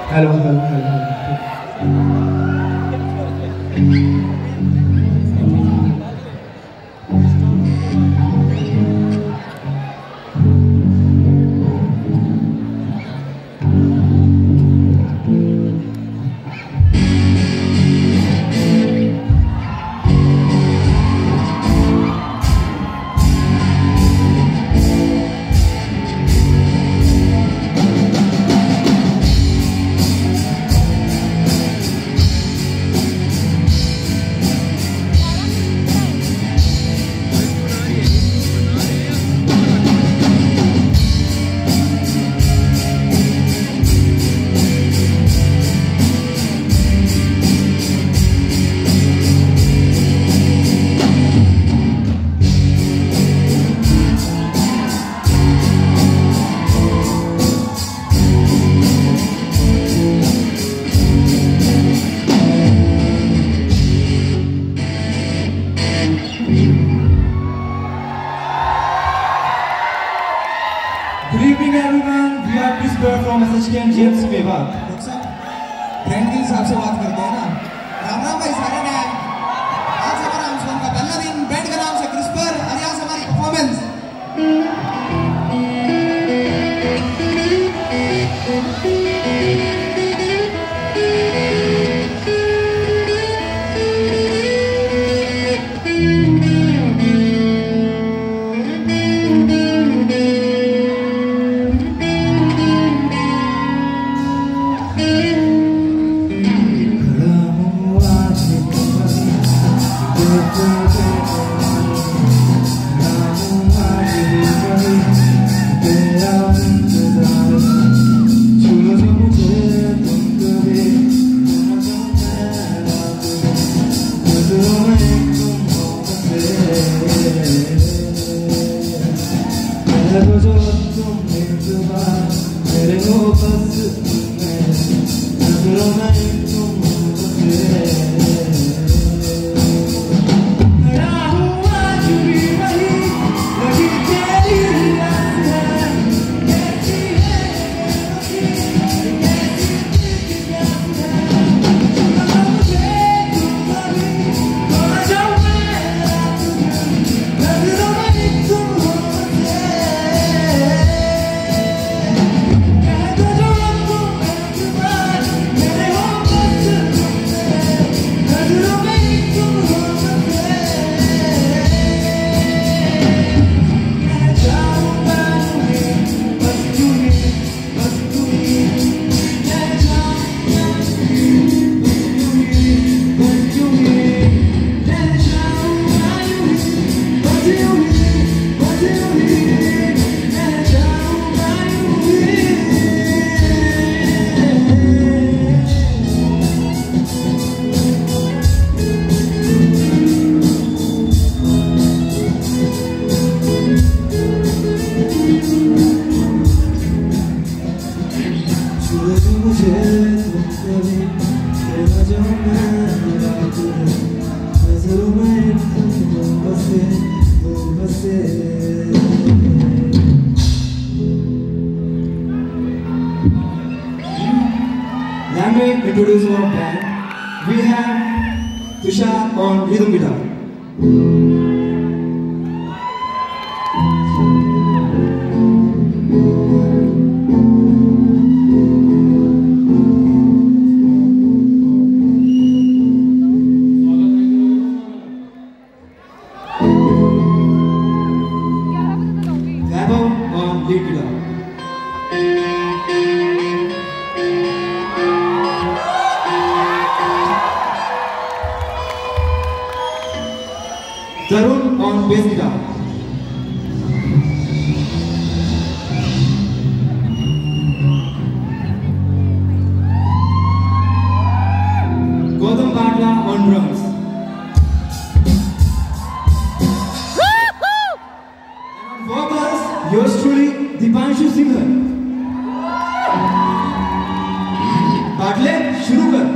Hello hello Good evening everyone, we are PGIMS from SHKM Mewat. Friend के हिसाब से बात करते हैं ना। राम राम भाई सारे ने। आज हमारा आर्मस्कॉन का पहला दिन, बैंड का नाम से क्रिस्पर, और आज हमारी performance. Let me introduce our band. We have Tushar on rhythm guitar. On lead guitar. Tarun on bass guitar. Gautam Bhatla on drums. And on vocals, yours truly, Dipanshu Singer. Bhatle, shuru kar.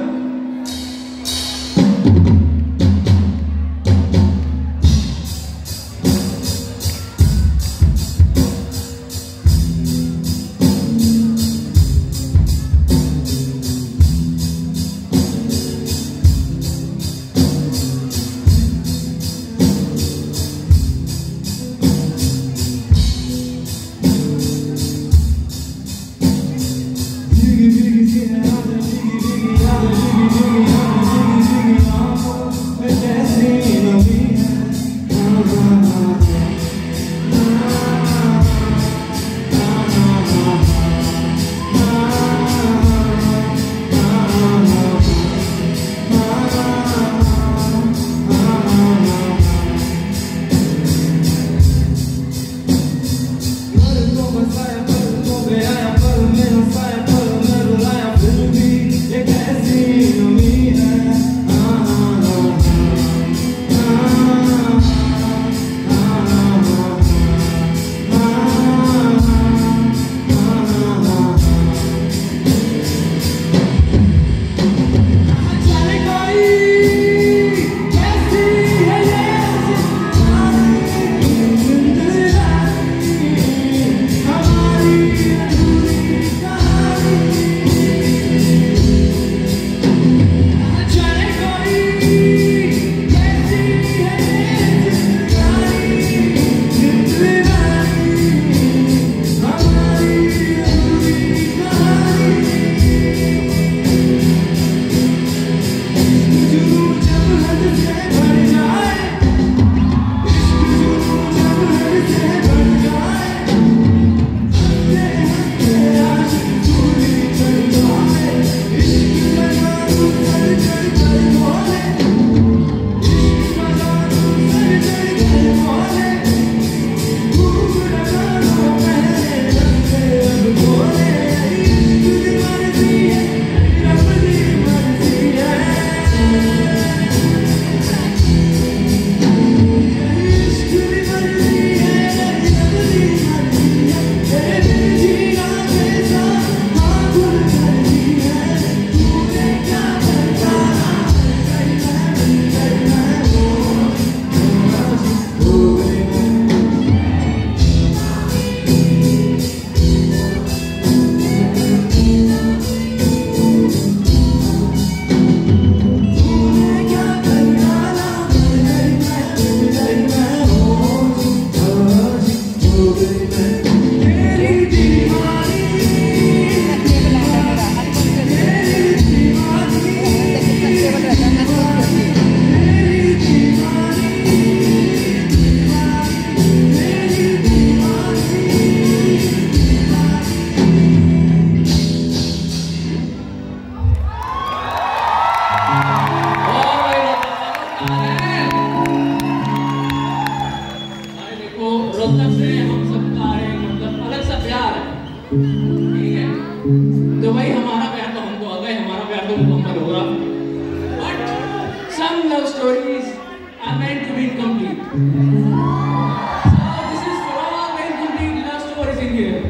जो भाई हमारा प्यार तो हमको आ गए, हमारा प्यार तो मुकम्मल होगा, but some love stories are meant to be incomplete. So this is for all the incomplete love stories in here.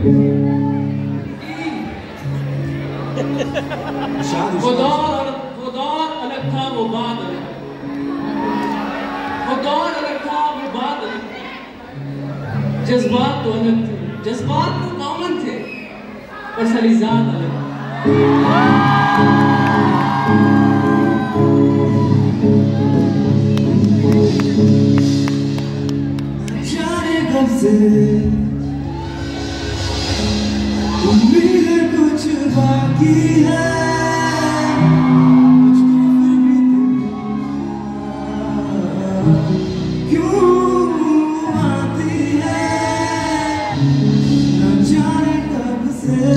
वो दौर अलग था, वो बात अलग, वो दौर अलग था, वो बात अलग, जज्बात तो अलग थे, जज्बात तो कॉमन थे, पर सलीजात अलग। जाने कब से उम्मीद कुछ बाकी है, मुझको फिर भी क्यों आती है, न जाने कब से।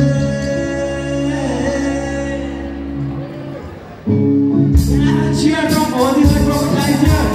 Cheer from all the guys here.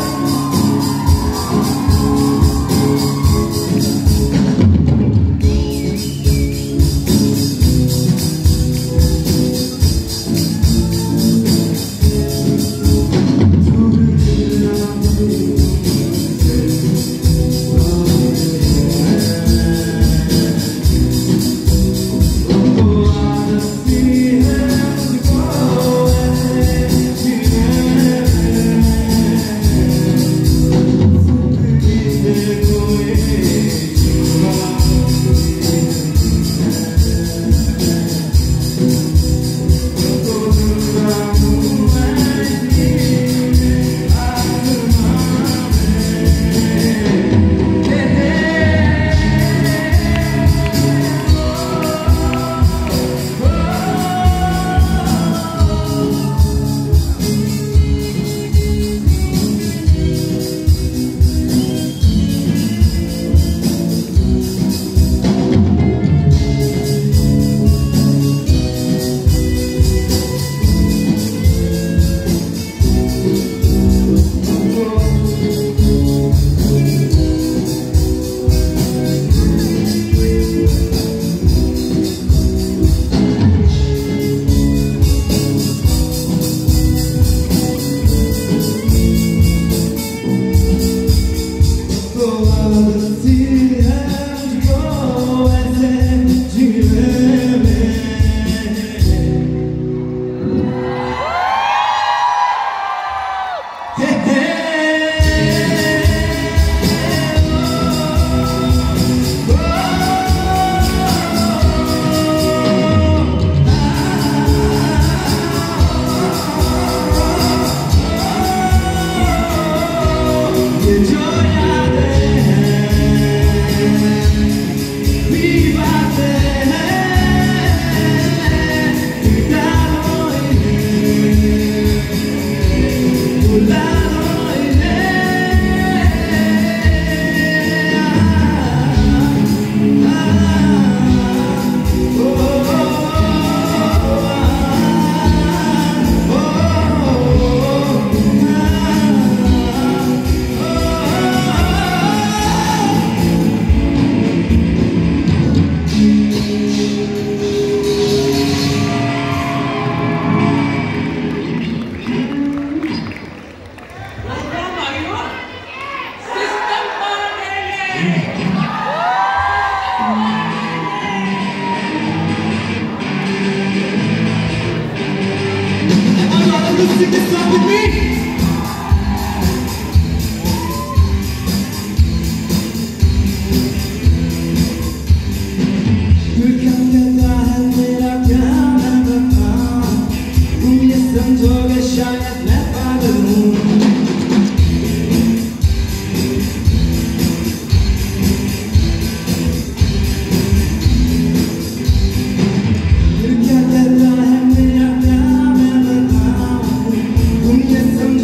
Sing this song with me. समझोगे शायद मैं पागल हूँ फिर क्या कहता है मेरा प्यार मैं बताऊँ तुम ये समझो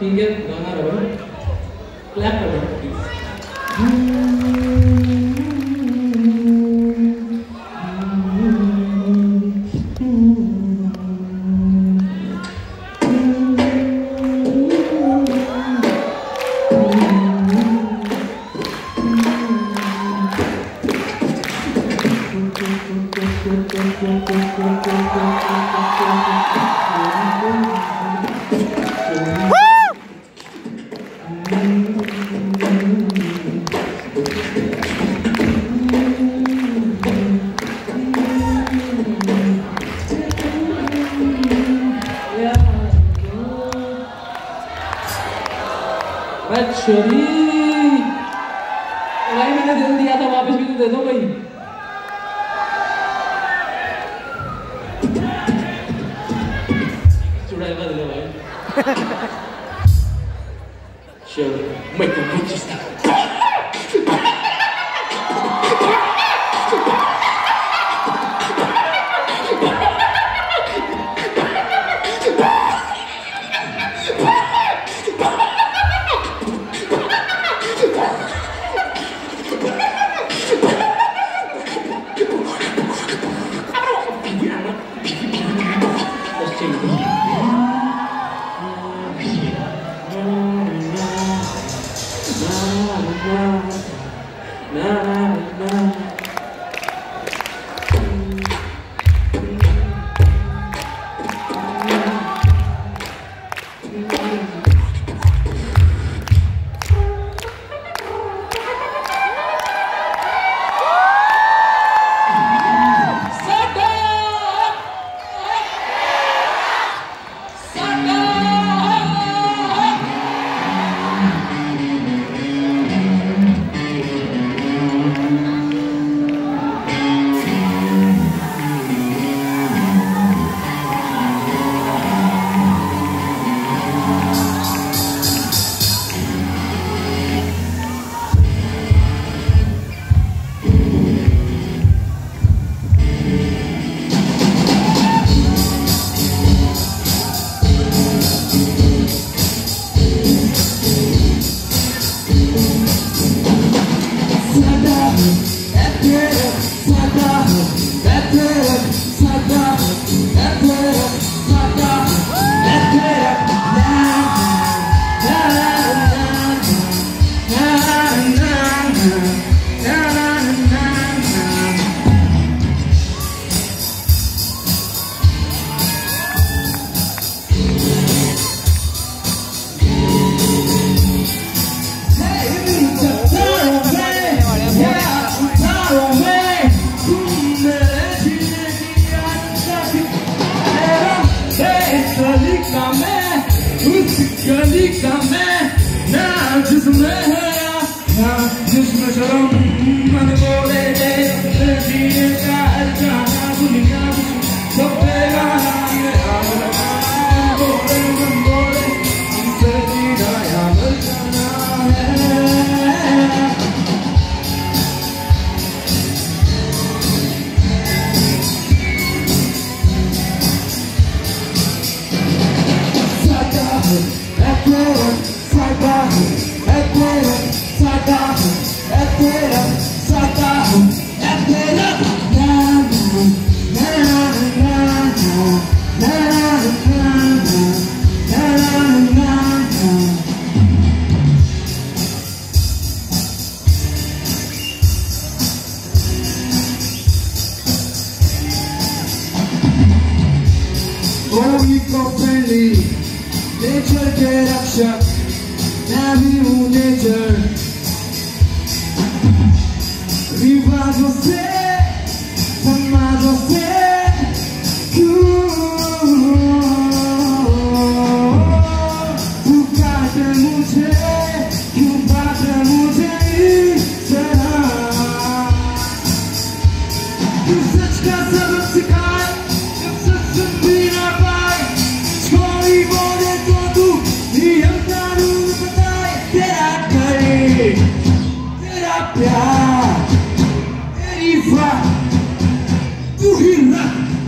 ठीक है, गाना रहा है, क्लैप कर दो प्लीज। भाई मैंने दिल दिया था, वापस भी तो दे दो भाई। चुड़ैला दिलो भाई। चलो मैं तो कुछ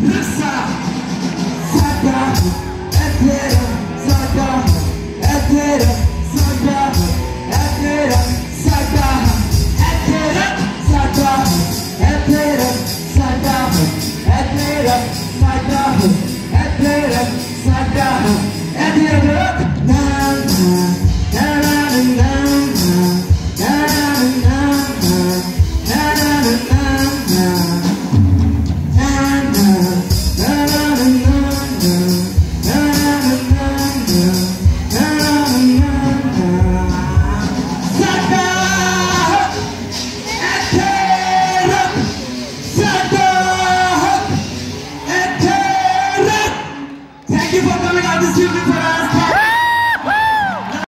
Sadar, at the end of